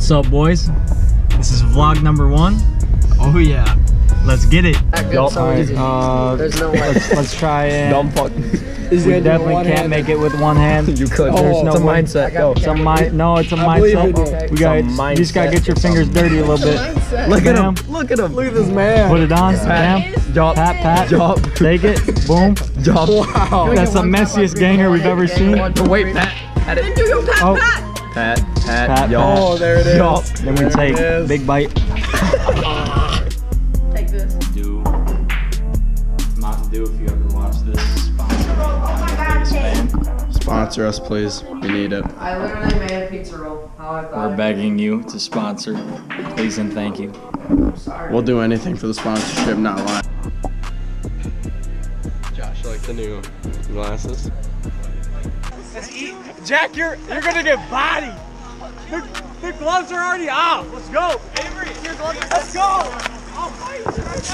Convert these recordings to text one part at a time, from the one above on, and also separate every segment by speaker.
Speaker 1: What's up, boys? This is vlog number 1.
Speaker 2: Oh yeah.
Speaker 1: Let's get it.
Speaker 3: Let's
Speaker 1: try and...
Speaker 3: Don't fuck.
Speaker 1: We definitely can't make it with one hand.
Speaker 3: You could.
Speaker 1: There's no
Speaker 3: it's a
Speaker 1: way.
Speaker 3: mindset. Go.
Speaker 1: No, it's a mindset. We got. You just gotta get your fingers dirty a little bit.
Speaker 3: Look at him. Look at him. Look at this man.
Speaker 1: Put it on. Bam.
Speaker 3: Drop.
Speaker 1: Pat.
Speaker 3: Drop.
Speaker 1: Take it. Boom.
Speaker 3: Drop. Wow.
Speaker 1: That's the messiest ganger we've ever seen.
Speaker 3: Wait, Pat.
Speaker 4: Then do your pat,
Speaker 1: Oh.
Speaker 4: pat.
Speaker 1: Pat.
Speaker 3: Oh, there it is.
Speaker 1: Yup. Then we take big bite.
Speaker 4: Take this.
Speaker 1: Mountain Dew, if you ever watch this.
Speaker 2: Sponsor us, please. We need it.
Speaker 5: I literally made a pizza roll. How I thought.
Speaker 1: We're begging you to sponsor. Please and thank you.
Speaker 5: Sorry.
Speaker 2: We'll do anything for the sponsorship, not lying.
Speaker 3: Josh, you like the new glasses?
Speaker 6: Let's eat. Jack, you're gonna get bodied. The gloves are already off. Let's go. Avery, your gloves. Let's go. I'll fight you right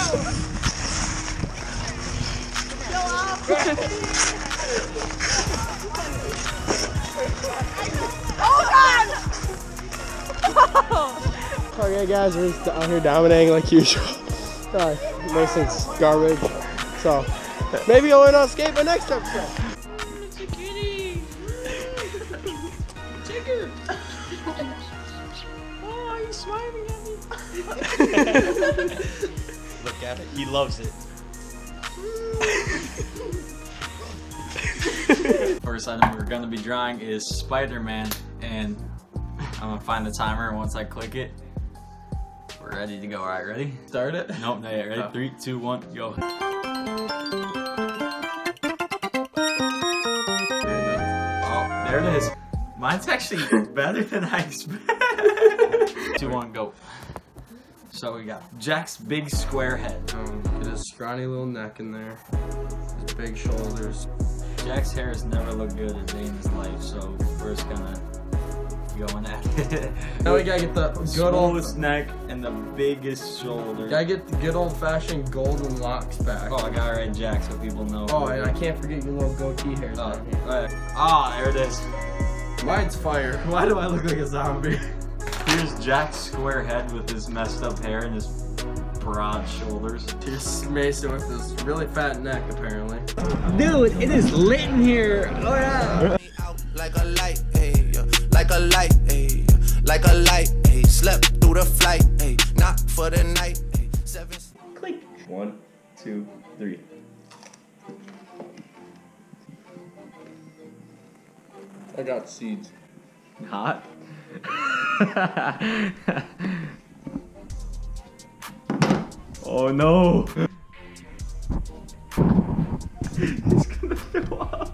Speaker 3: Okay guys, we're just out here dominating like usual. Mason's garbage. So, maybe I'll learn how to skate my next episode.
Speaker 6: It's a kitty. Tigger. Oh, he's smiling at me. Look at it. He loves it.
Speaker 1: First item we're gonna be drawing is Spider-Man, and I'm gonna find the timer, and once I click it, we're ready to go. Alright, ready? Start it? Nope, not yet. Ready? 3, 2, 1, go. Oh, there it is. Mine's actually better than I expected. 2, 1, go. So we got Jack's big square head.
Speaker 3: Get his scrawny little neck in there. His big shoulders.
Speaker 1: Jack's hair has never looked good a day in his life, so we're just gonna go in at it.
Speaker 3: Now we gotta get the good old
Speaker 1: smallest neck and the biggest shoulder.
Speaker 3: Gotta get the good old fashioned golden locks back.
Speaker 1: Oh, I got it right, Jack, so people know.
Speaker 3: Oh, and I can't forget your little goatee hairs down here.
Speaker 1: There it is.
Speaker 3: Mine's fire. Why do I look like a zombie?
Speaker 1: Here's Jack's square head with his messed up hair and his broad shoulders.
Speaker 3: Here's Mason with this really fat neck, apparently.
Speaker 6: Dude, it is lit in here. Oh yeah.
Speaker 7: Like a light, ayy, like a light, ayy, like a light, ayy. Slept through the flight, ayy, not for the night, ayy. 7.
Speaker 6: Click.
Speaker 1: 1, 2, 3.
Speaker 3: I got seeds.
Speaker 1: Hot. Oh no! He's gonna throw up.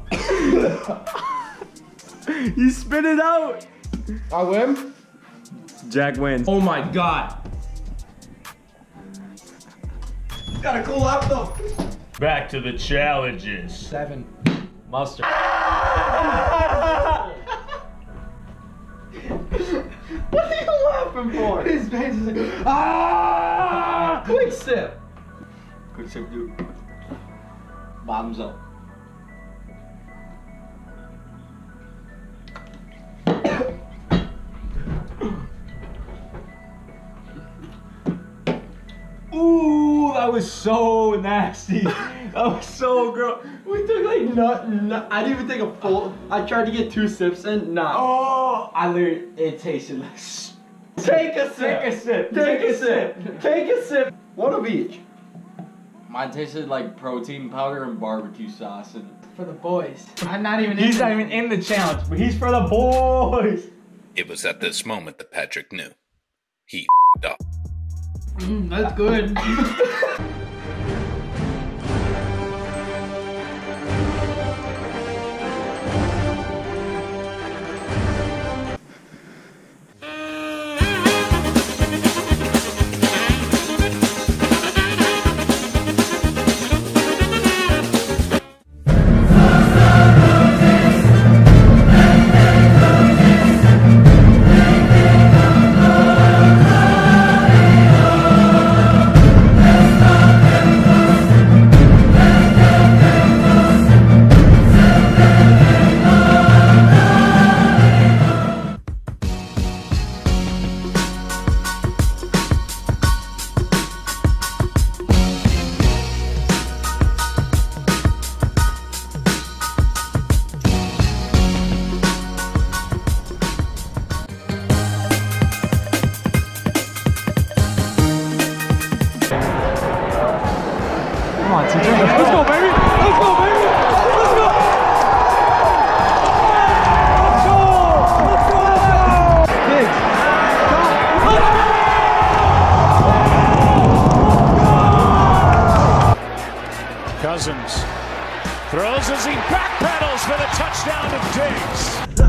Speaker 1: You spit it out!
Speaker 3: I win?
Speaker 1: Jack wins.
Speaker 3: Oh my god. Gotta cool out though.
Speaker 6: Back to the challenges.
Speaker 3: 7.
Speaker 1: Mustard.
Speaker 3: What are you laughing for? His face is like, ah! Quick sip.
Speaker 1: Quick sip, dude. Bottoms up. Ooh, that was so nasty. That was so gross.
Speaker 3: We took like I didn't even take a full. I tried to get 2 sips in. Nah.
Speaker 1: Oh, I literally, it tasted like.
Speaker 3: Take a sip.
Speaker 1: Take a sip.
Speaker 3: Take a sip. Take a sip. One of each.
Speaker 1: Mine tasted like protein powder and barbecue sauce. And
Speaker 5: For the boys.
Speaker 1: he's not even in the challenge, but he's for the boys.
Speaker 8: It was at this moment that Patrick knew. He f***ed up.
Speaker 5: That's good.
Speaker 6: Come on, TJ. Let's go, baby. Let's go, baby. Let's go. Let's go. Let's go. Big.
Speaker 4: Cousins throws as he backpedals for the touchdown of Diggs.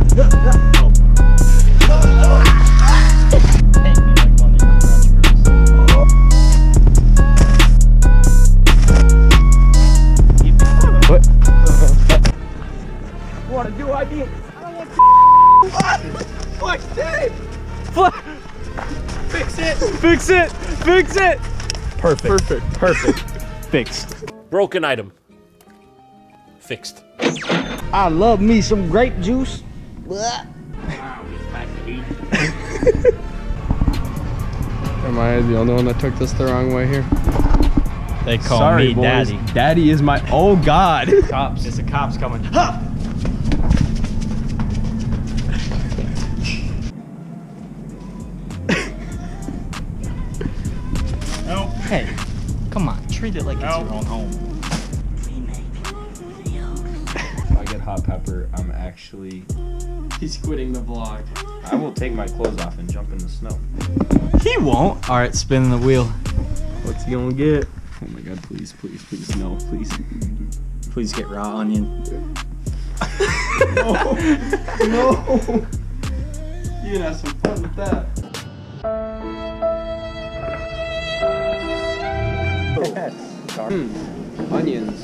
Speaker 6: What do I need? I don't want What? Fix it. Fix it. Fix it.
Speaker 4: Perfect. Perfect. Fixed. Broken item. Fixed.
Speaker 3: I love me some grape juice.
Speaker 2: Am I the only one that took this the wrong way here?
Speaker 6: They call
Speaker 2: Sorry,
Speaker 6: me
Speaker 2: boys.
Speaker 6: Daddy.
Speaker 2: Daddy is my. Oh God.
Speaker 6: Cops. It's the cops coming. Ha!
Speaker 4: Nope.
Speaker 6: Hey, come on. Treat it like it's your own home.
Speaker 9: If I get hot pepper, I'm actually...
Speaker 2: He's quitting the vlog.
Speaker 9: I will take my clothes off and jump in the snow.
Speaker 6: He won't. All right, spin the wheel.
Speaker 2: What's he gonna get?
Speaker 9: Oh my God, please, please, please, no, please.
Speaker 6: Please get raw onion.
Speaker 2: No. You can have some fun with that. Onions.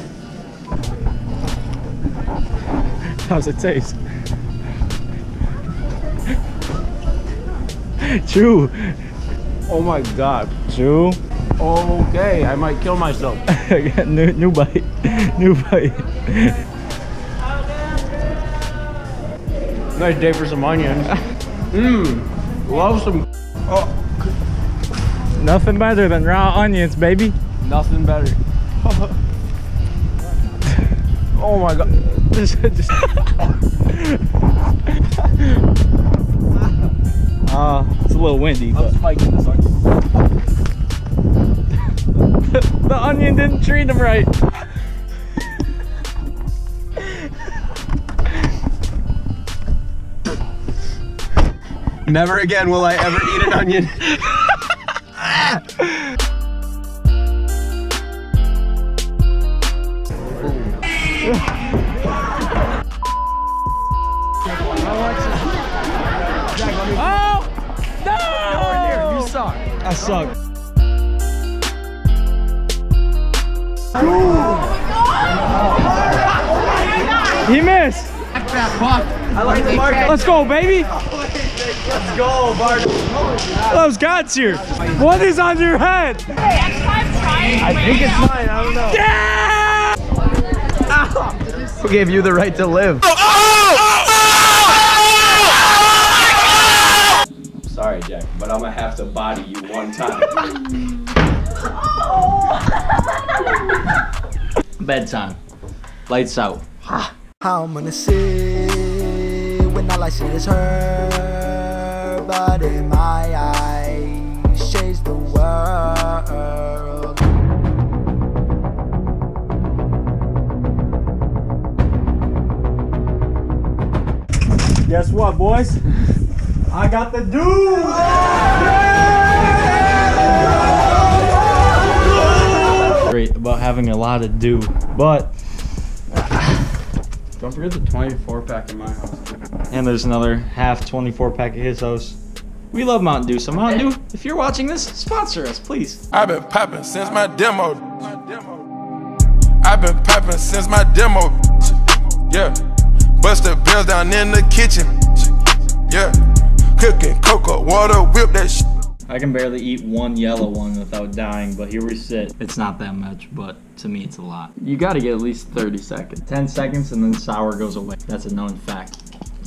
Speaker 6: How's it taste? Chew.
Speaker 9: Oh my God.
Speaker 6: Chew.
Speaker 9: Okay, I might kill myself.
Speaker 6: new bite. New bite.
Speaker 9: Nice day for some onions. Love some. Oh,
Speaker 6: Nothing better than raw onions, baby.
Speaker 9: nothing better. Oh my God.
Speaker 6: It's a little windy, but
Speaker 9: I'm spiking this onion.
Speaker 6: the onion didn't treat him right.
Speaker 2: Never again will I ever eat an onion.
Speaker 6: Oh! No!
Speaker 2: You suck.
Speaker 6: I suck. He missed.
Speaker 3: I like the market.
Speaker 6: Let's go, baby.
Speaker 3: Let's go, Bart.
Speaker 6: Those gods here. What is on your head?
Speaker 3: I think it's mine. I don't know.
Speaker 6: Yeah!
Speaker 2: Who gave you the right to live?
Speaker 9: Sorry, Jack, but I'm gonna have to body you one time.
Speaker 1: Bedtime. Lights out.
Speaker 7: I'm gonna see when all I see is her, but in my eyes, she's the world.
Speaker 6: Guess what, boys? I got the dude! Great about having a lot of dew, but
Speaker 2: Don't forget the 24 pack in my house.
Speaker 6: and there's another half 24 pack at his house. We love Mountain Dew, so Mountain Dew, if you're watching this, sponsor us, please.
Speaker 10: I've been popping since my demo. I've been popping since my demo. Yeah. Bust the bills down in the kitchen. Yeah. Cooking cocoa, water, whip that shit.
Speaker 6: I can barely eat one yellow one without dying, but here we sit. It's not that much, but to me it's a lot.
Speaker 2: You gotta get at least 30 seconds.
Speaker 6: 10 seconds and then sour goes away. That's a known fact.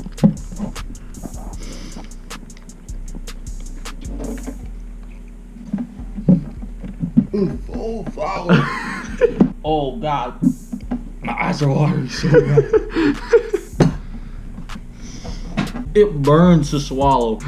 Speaker 2: Oh, wow.
Speaker 6: Oh God. My eyes are watering so bad. It burns to swallow.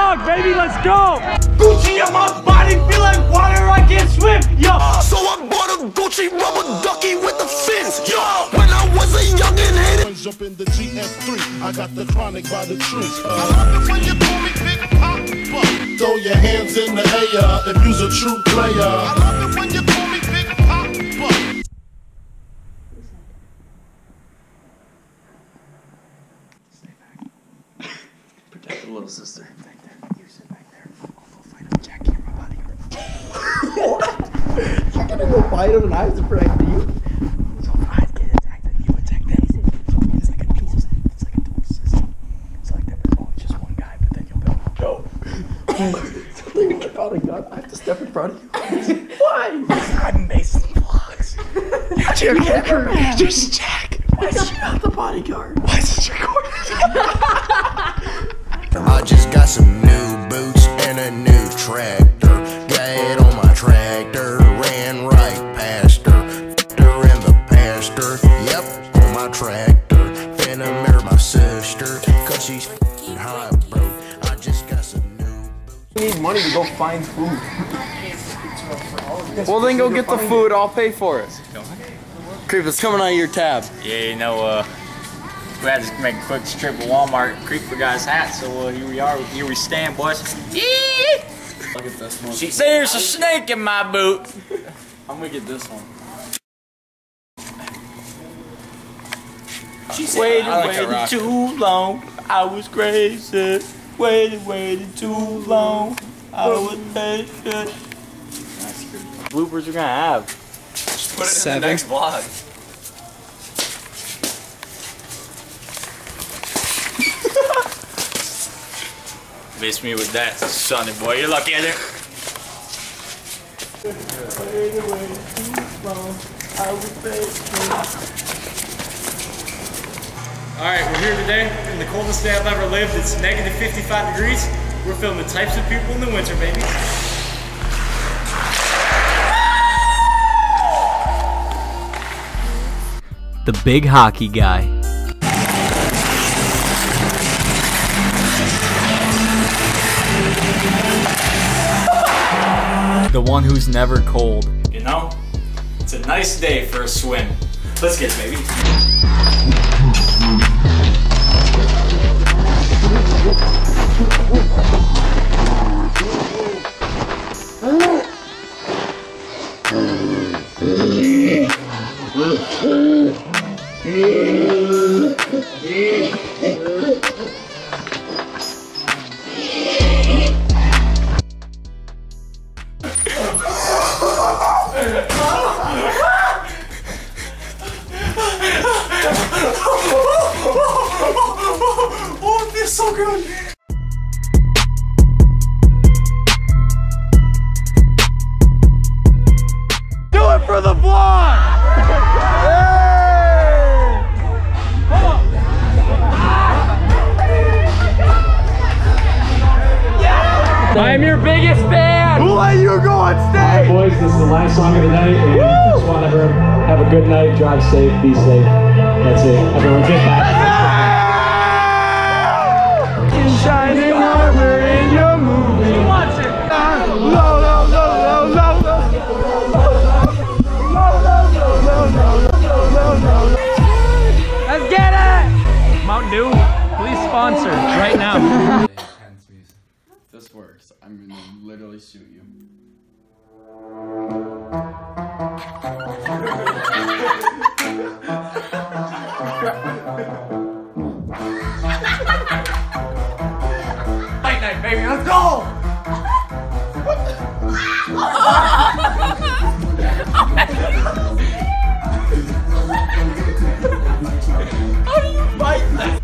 Speaker 6: dog, baby, let's go! Gucci on my body, feel like water, I can't swim, yo!
Speaker 11: So I bought a Gucci rubber ducky with the fins, yo! When I was a youngin' hated.
Speaker 12: Jump in the GS3, I got the chronic by the trees.
Speaker 11: I love it when you call me Big Papa.
Speaker 12: Throw your hands in the air if you's a true player.
Speaker 11: I love it when you call me Big Papa.
Speaker 3: Protect the little sister. Back there. You sit back there. I'll go fight him. Jack, you're my bodyguard. What? You're gonna go fight him and I have to protect you? So if I get attacked, then you attack them. It's like a dual system. It's like there's always just one guy, but then you'll be able to go. So then you get out a gun. I have to step in front of you. Why? I'm Mason Vlogs. You're just Jack. Why is she not the bodyguard? Why is this recording?
Speaker 11: I just got some new boots and a new tractor. Got on my tractor, ran right past her. Her and the pastor, yep, on my tractor. Finna marry my sister, cause she's f***ing hot, bro. I just got some new boots.
Speaker 2: We need money to go find food. Well, then go get the food. I'll pay for it. Creep, it's coming out of your tab.
Speaker 1: Yeah, you know, we had to make a quick trip to Walmart. Creep forgot his hat, so here we are. Here we stand, boys.
Speaker 2: Look at this one.
Speaker 1: She said there's a snake in my boot.
Speaker 2: I'm gonna get this one.
Speaker 1: She said, waited too long. I was crazy. Waited too long. I was patient. Bloopers we're gonna have. Just put it in the next vlog. Miss me with that, sonny boy. You lucky at it. Alright, we're here today in the coldest day I've ever lived. It's negative 55 degrees. We're filming types of people in the winter, baby. The big hockey guy. The one who's never cold. You know, it's a nice day for a swim. Let's get it, baby. Oh, it feels so good. Do it for the vlog. I am your biggest fan! Who let you go on stage?
Speaker 13: Alright boys, this is the last song of the night, and I just want everyone to have a good night, drive safe, be safe. That's it. Everyone get back.
Speaker 6: Shining armor in your movie. Who wants it? Let's get it! Mountain Dew, please sponsor right now.
Speaker 2: This works. I'm gonna literally shoot you.
Speaker 6: Night night, baby, let's go! How do you bite that?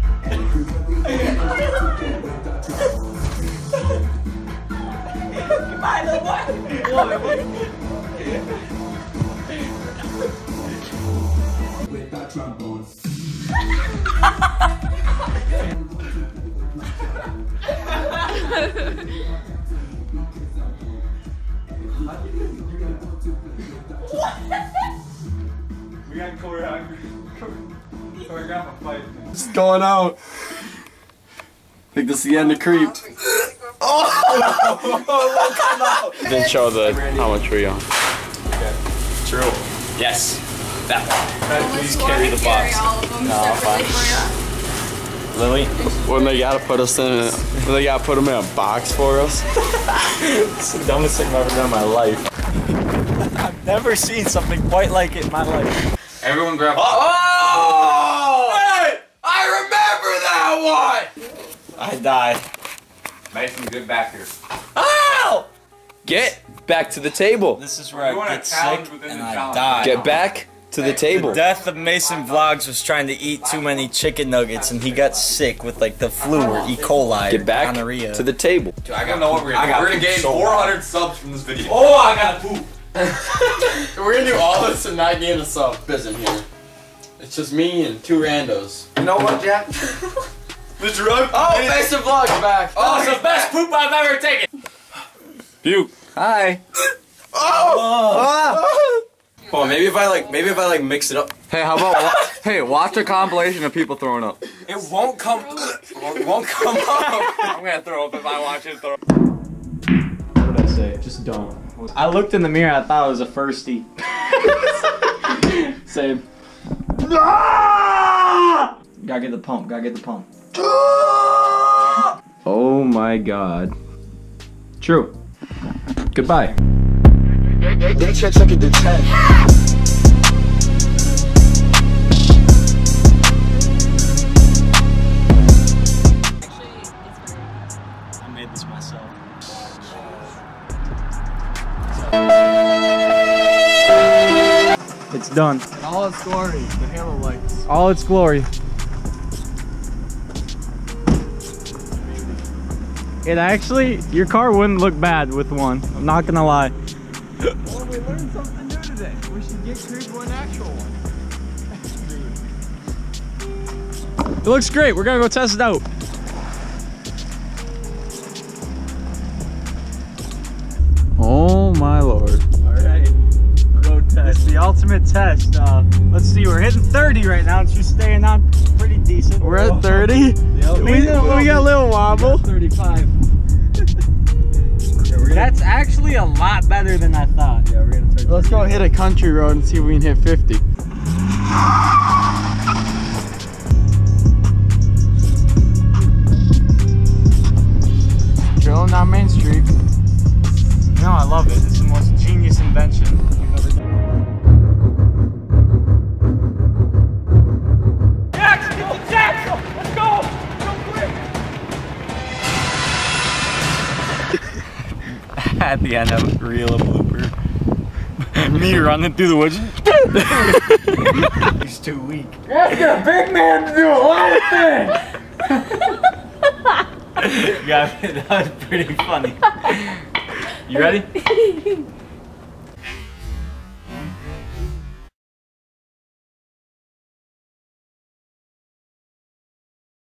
Speaker 6: Goodbye, little boy.
Speaker 11: With that trombone.
Speaker 6: We got choreograph a fight.
Speaker 2: It's going out. I think this is the end of Creep. Oh! Didn't show the how much were you on.
Speaker 1: True. Yes. That one. Please carry the box. No, I'm fine. Lily?
Speaker 2: When they gotta put us in a, when they gotta put them in a box for us.
Speaker 1: It's the dumbest thing I've ever done in my life. I've never seen something quite like it in my life.
Speaker 2: Everyone grab. Oh! Hey! I remember that one!
Speaker 1: I died.
Speaker 2: Mason, good back here. Ow! Get back to the table.
Speaker 1: This is where I get sick and I die.
Speaker 2: Get back to the table.
Speaker 1: The death of Mason Vlogs was trying to eat too many chicken nuggets and he got sick with like the flu or E. coli.
Speaker 2: Get back
Speaker 1: gonorrhea.
Speaker 2: to the table.
Speaker 3: Dude, I don't know what we're gonna do. We're gonna gain 400 subs from this video.
Speaker 1: Oh, I gotta poop.
Speaker 2: We're gonna do all this and not gain a sub. Isn't here. It's just me and two randos.
Speaker 3: You know what, Jack?
Speaker 2: The drug. Oh, Mason Vlogs back.
Speaker 1: Oh, it's the best poop I've ever taken.
Speaker 2: Puke.
Speaker 1: Hi.
Speaker 2: Well, maybe if I like mix it up. Hey, how about hey, watch a compilation of people throwing up.
Speaker 1: It won't come. It won't come up.
Speaker 2: I'm gonna throw up if I watch it throw up.
Speaker 6: What did I say? Just don't. I looked in the mirror. I thought it was a firstie. Same. Gotta get the pump. Gotta get the pump. Oh my God. True. Goodbye.
Speaker 7: They check it to 10.
Speaker 1: I made this myself.
Speaker 6: It's done.
Speaker 3: In all its glory, the halo lights.
Speaker 6: All its glory. It actually, your car wouldn't look bad with one. I'm not gonna lie.
Speaker 3: Well, we learned something new today. We should get Creed an actual one.
Speaker 6: It looks great. We're gonna go test it out. Oh my Lord. All right, road test. The ultimate test. Let's see, we're hitting 30 right now. It's just staying on pretty decent. We're at 30? Yep. We got a little wobble. 35. That's actually a lot better than I thought. Yeah, we're gonna try. Let's go hit a country road and see if we can hit 50. Chilling down Main Street. No, I love it. This is the most genius invention I've ever done.
Speaker 1: Jackson! Jackson! Let's go! Go quick! At the end, I would reel a blooper. Me running through the woods. He's too weak.
Speaker 6: That's a big man to do a lot of things!
Speaker 1: Yeah, that was pretty funny. You ready?